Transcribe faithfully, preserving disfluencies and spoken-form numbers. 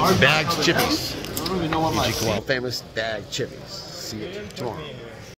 Bagged chippies. I don't even know what my Well, famous Dag chippies. See you tomorrow.